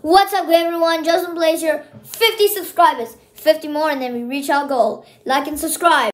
What's up everyone, Justin Plays here. 50 subscribers, 50 more and then we reach our goal. Like and subscribe.